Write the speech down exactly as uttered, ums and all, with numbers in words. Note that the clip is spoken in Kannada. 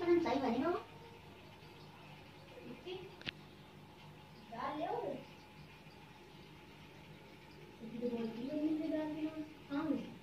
मकान सही बने हो दाल ले आओ तो बोलती है मुझे दाल के हाँ